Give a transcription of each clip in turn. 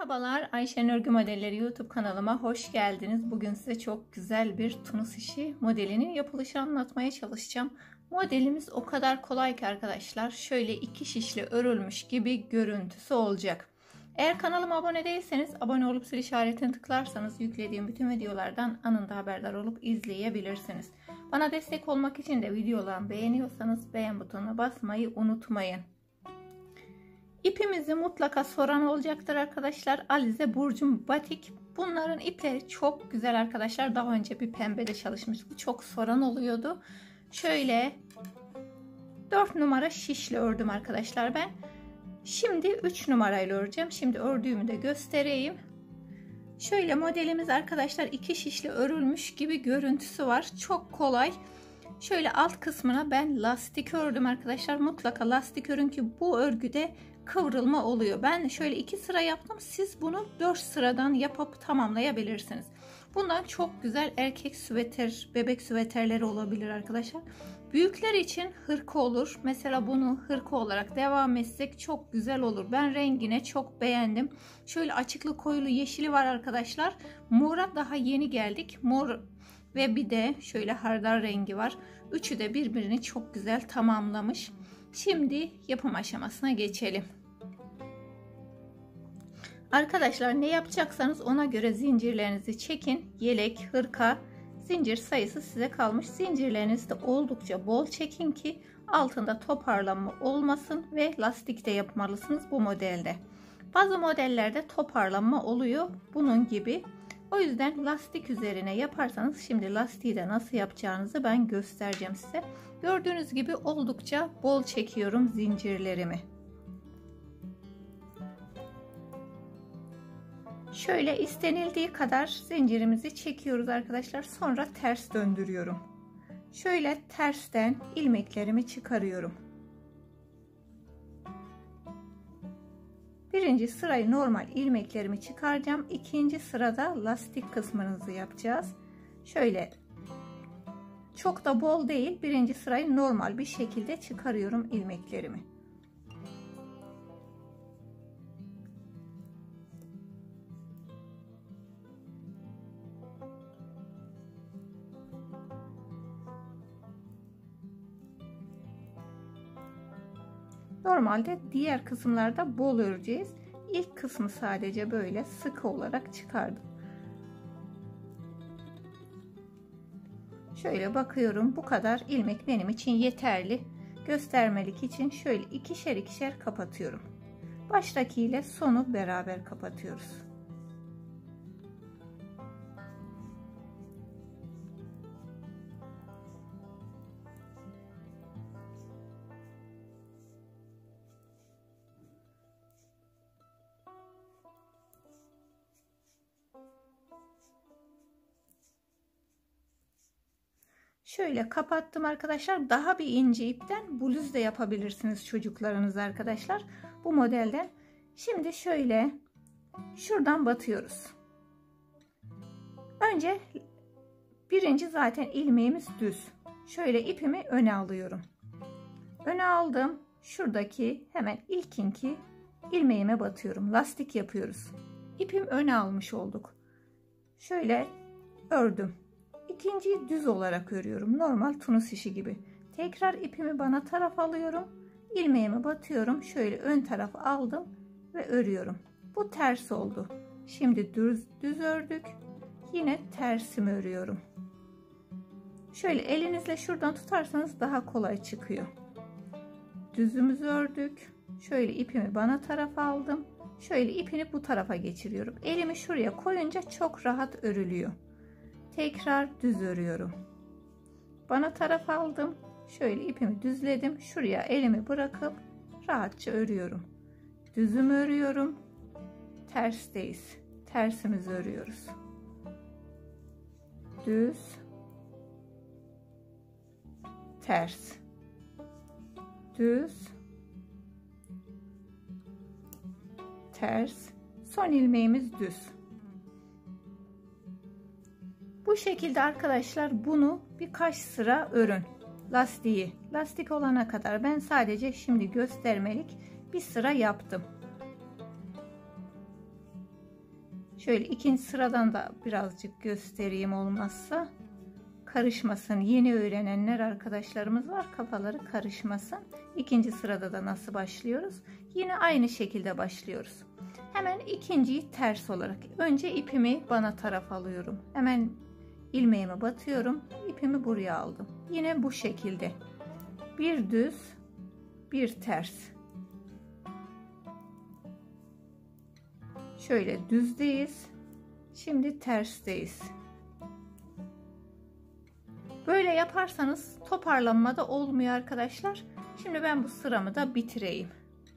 Merhabalar, Ayşe'nin Örgü Modelleri YouTube kanalıma hoş geldiniz. Bugün size çok güzel bir tunus işi modelinin yapılışını anlatmaya çalışacağım. Modelimiz o kadar kolay ki arkadaşlar, şöyle iki şişle örülmüş gibi görüntüsü olacak. Eğer kanalıma abone değilseniz abone olup zil işaretini tıklarsanız yüklediğim bütün videolardan anında haberdar olup izleyebilirsiniz. Bana destek olmak için de videolarımı beğeniyorsanız beğen butonuna basmayı unutmayın. İpimizi mutlaka soran olacaktır arkadaşlar. Alize Burcum Batik. Bunların ipleri çok güzel arkadaşlar. Daha önce bir pembede çalışmıştık. Çok soran oluyordu. Şöyle 4 numara şişle ördüm arkadaşlar ben. Şimdi 3 numarayla öreceğim. Şimdi ördüğümü de göstereyim. Şöyle modelimiz arkadaşlar 2 şişle örülmüş gibi görüntüsü var. Çok kolay. Şöyle alt kısmına ben lastik ördüm arkadaşlar. Mutlaka lastik örün ki bu örgüde kıvrılma oluyor. Ben şöyle 2 sıra yaptım. Siz bunu 4 sıradan yapıp tamamlayabilirsiniz. Bundan çok güzel erkek süveter, bebek süveterleri olabilir arkadaşlar. Büyükler için hırka olur. Mesela bunu hırka olarak devam etsek çok güzel olur. Ben rengine çok beğendim. Şöyle açıklı koyulu yeşili var arkadaşlar. Mora daha yeni geldik. Mor ve bir de şöyle hardal rengi var. Üçü de birbirini çok güzel tamamlamış. Şimdi yapım aşamasına geçelim. Arkadaşlar ne yapacaksanız ona göre zincirlerinizi çekin. Yelek, hırka, zincir sayısı size kalmış. Zincirlerinizi de oldukça bol çekin ki altında toparlanma olmasın ve lastik de yapmalısınız bu modelde. Bazı modellerde toparlanma oluyor bunun gibi. O yüzden lastik üzerine yaparsanız şimdi lastiği de nasıl yapacağınızı ben göstereceğim size. Gördüğünüz gibi oldukça bol çekiyorum zincirlerimi. Şöyle istenildiği kadar zincirimizi çekiyoruz arkadaşlar. Sonra ters döndürüyorum. Şöyle tersten ilmeklerimi çıkarıyorum. Birinci sırayı normal ilmeklerimi çıkaracağım. İkinci sırada lastik kısmınızı yapacağız. Şöyle çok da bol değil. Birinci sırayı normal bir şekilde çıkarıyorum ilmeklerimi. Normalde diğer kısımlarda bol öreceğiz. İlk kısmı sadece böyle sıkı olarak çıkardım. Şöyle bakıyorum, bu kadar ilmek benim için yeterli. Göstermelik için şöyle ikişer ikişer kapatıyorum. Baştaki ile sonu beraber kapatıyoruz. Şöyle kapattım arkadaşlar. Daha bir ince ipten bluz da yapabilirsiniz çocuklarınız arkadaşlar. Bu modelden. Şimdi şöyle şuradan batıyoruz. Önce birinci zaten ilmeğimiz düz. Şöyle ipimi öne alıyorum. Öne aldım. Şuradaki hemen ilkinki ilmeğime batıyorum. Lastik yapıyoruz. İpim öne almış olduk. Şöyle ördüm. İkinciyi düz olarak örüyorum. Normal tunus işi gibi. Tekrar ipimi bana taraf alıyorum. İlmeğimi batıyorum. Şöyle ön tarafı aldım ve örüyorum. Bu ters oldu. Şimdi düz ördük. Yine tersimi örüyorum. Şöyle elinizle şuradan tutarsanız daha kolay çıkıyor. Düzümüzü ördük. Şöyle ipimi bana tarafa aldım. Şöyle ipini bu tarafa geçiriyorum. Elimi şuraya koyunca çok rahat örülüyor. Tekrar düz örüyorum. Bana taraf aldım. Şöyle ipimi düzledim. Şuraya elimi bırakıp rahatça örüyorum. Düzümü örüyorum. Tersteyiz. Tersimizi örüyoruz. Düz. Ters. Düz. Ters. Son ilmeğimiz düz. Bu şekilde arkadaşlar bunu birkaç sıra örün. Lastiği. Lastik olana kadar ben sadece şimdi göstermelik bir sıra yaptım. Şöyle ikinci sıradan da birazcık göstereyim olmazsa. Karışmasın. Yeni öğrenenler arkadaşlarımız var. Kafaları karışmasın. İkinci sırada da nasıl başlıyoruz? Yine aynı şekilde başlıyoruz. Hemen ikinciyi ters olarak. Önce ipimi bana taraf alıyorum. Hemen ilmeğimi batıyorum. İpimi buraya aldım. Yine bu şekilde. Bir düz, bir ters. Şöyle düzdeyiz. Şimdi tersteyiz. Böyle yaparsanız toparlanma da olmuyor arkadaşlar. Şimdi ben bu sıramı da bitireyim.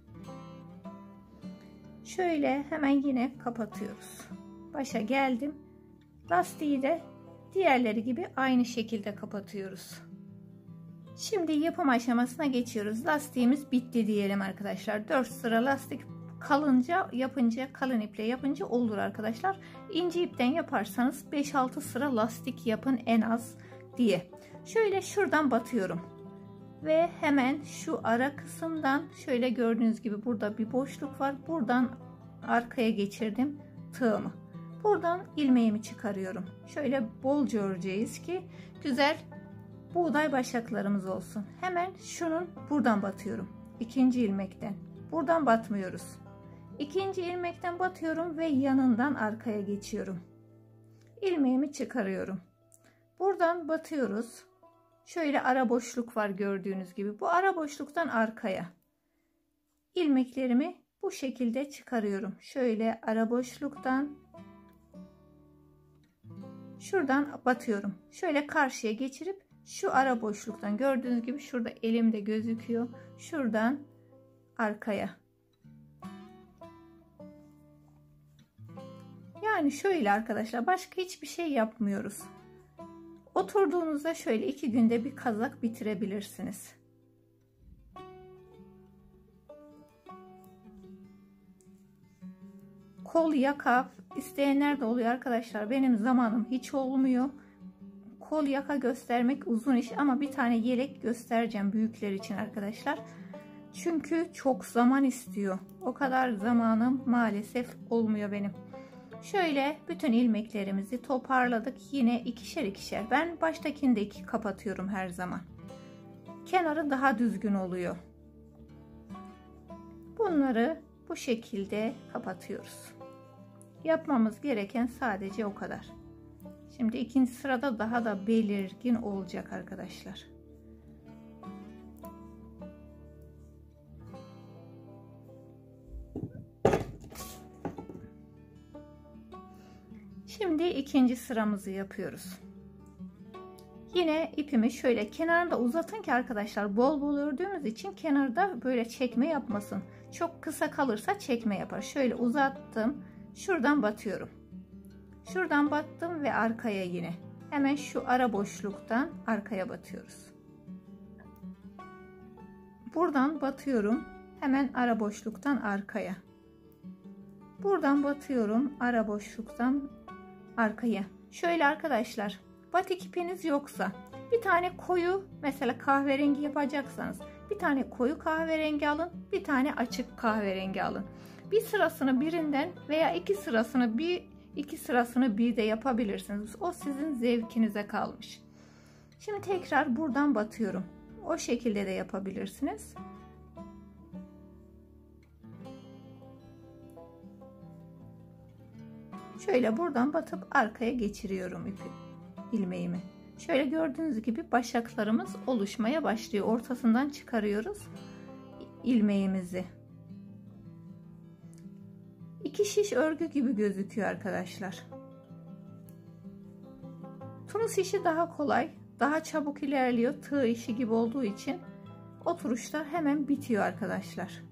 Şöyle hemen yine kapatıyoruz. Başa geldim. Lastiği de diğerleri gibi aynı şekilde kapatıyoruz. Şimdi yapım aşamasına geçiyoruz. Lastiğimiz bitti diyelim arkadaşlar. 4 sıra lastik kalınca yapınca, kalın iple yapınca olur arkadaşlar. İnce ipten yaparsanız 5-6 sıra lastik yapın en az diye. Şöyle şuradan batıyorum. Ve hemen şu ara kısımdan şöyle gördüğünüz gibi burada bir boşluk var. Buradan arkaya geçirdim tığımı. Buradan ilmeğimi çıkarıyorum. Şöyle bolca öreceğiz ki güzel buğday başaklarımız olsun. Hemen şunun buradan batıyorum. İkinci ilmekten. Buradan batmıyoruz. İkinci ilmekten batıyorum ve yanından arkaya geçiyorum. İlmeğimi çıkarıyorum. Buradan batıyoruz. Şöyle ara boşluk var gördüğünüz gibi. Bu ara boşluktan arkaya. İlmeklerimi bu şekilde çıkarıyorum. Şöyle ara boşluktan şuradan batıyorum. Şöyle karşıya geçirip şu ara boşluktan gördüğünüz gibi şurada elimde gözüküyor. Şuradan arkaya. Yani şöyle arkadaşlar, başka hiçbir şey yapmıyoruz. Oturduğunuzda şöyle 2 günde bir kazak bitirebilirsiniz. Kol yaka isteyenler de oluyor arkadaşlar. Benim zamanım hiç olmuyor. Kol yaka göstermek uzun iş ama bir tane yelek göstereceğim büyükler için arkadaşlar. Çünkü çok zaman istiyor. O kadar zamanım maalesef olmuyor benim. Şöyle bütün ilmeklerimizi toparladık. Yine ikişer ikişer. Ben baştakini de 2 kapatıyorum her zaman. Kenarı daha düzgün oluyor. Bunları bu şekilde kapatıyoruz. Yapmamız gereken sadece o kadar. Şimdi ikinci sırada daha da belirgin olacak arkadaşlar. Şimdi ikinci sıramızı yapıyoruz. Yine ipimi şöyle kenarında uzatın ki arkadaşlar bol bol ördüğümüz için kenarda böyle çekme yapmasın. Çok kısa kalırsa çekme yapar. Şöyle uzattım. Şuradan batıyorum. Şuradan battım ve arkaya yine. Hemen şu ara boşluktan arkaya batıyoruz. Buradan batıyorum. Hemen ara boşluktan arkaya. Buradan batıyorum. Ara boşluktan arkaya. Şöyle arkadaşlar, batik ipiniz yoksa bir tane koyu, mesela kahverengi yapacaksanız bir tane koyu kahverengi alın, bir tane açık kahverengi alın. Bir sırasını birinden veya iki sırasını bir de yapabilirsiniz. O sizin zevkinize kalmış. Şimdi tekrar buradan batıyorum. O şekilde de yapabilirsiniz. Şöyle buradan batıp arkaya geçiriyorum ilmeğimi. Şöyle gördüğünüz gibi başaklarımız oluşmaya başlıyor. Ortasından çıkarıyoruz ilmeğimizi. 2 şiş örgü gibi gözüküyor arkadaşlar. Tunus işi daha kolay, daha çabuk ilerliyor. Tığ işi gibi olduğu için oturuşta hemen bitiyor arkadaşlar.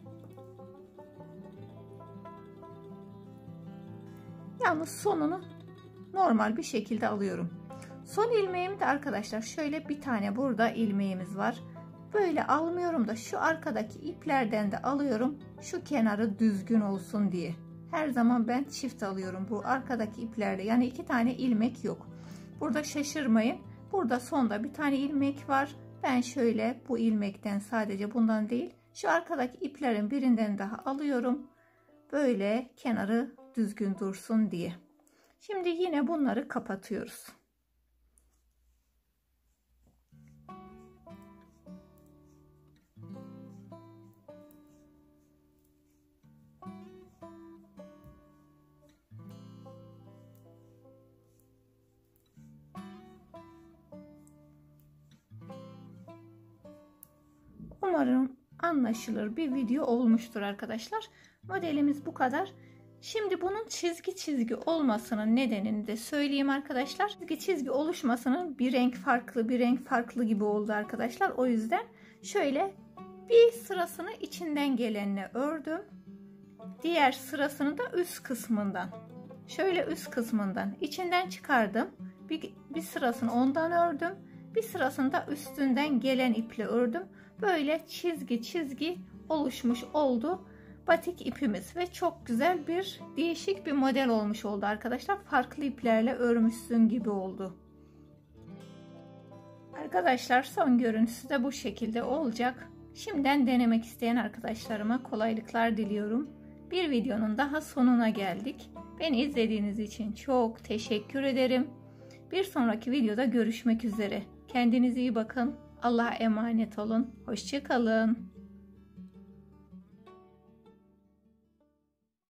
Yalnız sonunu normal bir şekilde alıyorum. Son ilmeğimi de arkadaşlar şöyle bir tane burada ilmeğimiz var. Böyle almıyorum da şu arkadaki iplerden de alıyorum. Şu kenarı düzgün olsun diye. Her zaman ben çift alıyorum bu arkadaki iplerde. Yani 2 tane ilmek yok. Burada şaşırmayın. Burada sonda bir tane ilmek var. Ben şöyle bu ilmekten, sadece bundan değil, şu arkadaki iplerin birinden daha alıyorum. Böyle kenarı düzgün dursun diye. Şimdi yine bunları kapatıyoruz. Umarım anlaşılır bir video olmuştur arkadaşlar. Modelimiz bu kadar. Şimdi bunun çizgi çizgi olmasının nedenini de söyleyeyim arkadaşlar. Çizgi çizgi oluşmasının bir renk farklı gibi oldu arkadaşlar. O yüzden şöyle bir sırasını içinden gelenle ördüm. Diğer sırasını da üst kısmından. Şöyle üst kısmından içinden çıkardım. Bir sırasını ondan ördüm. Bir sırasını da üstünden gelen iple ördüm. Böyle çizgi çizgi oluşmuş oldu batik ipimiz ve çok güzel bir değişik bir model olmuş oldu arkadaşlar. Farklı iplerle örmüşsün gibi oldu. Arkadaşlar son görüntüsü de bu şekilde olacak. Şimdiden denemek isteyen arkadaşlarıma kolaylıklar diliyorum. Bir videonun daha sonuna geldik. Beni izlediğiniz için çok teşekkür ederim. Bir sonraki videoda görüşmek üzere. Kendinize iyi bakın. Allah'a emanet olun. Hoşça kalın.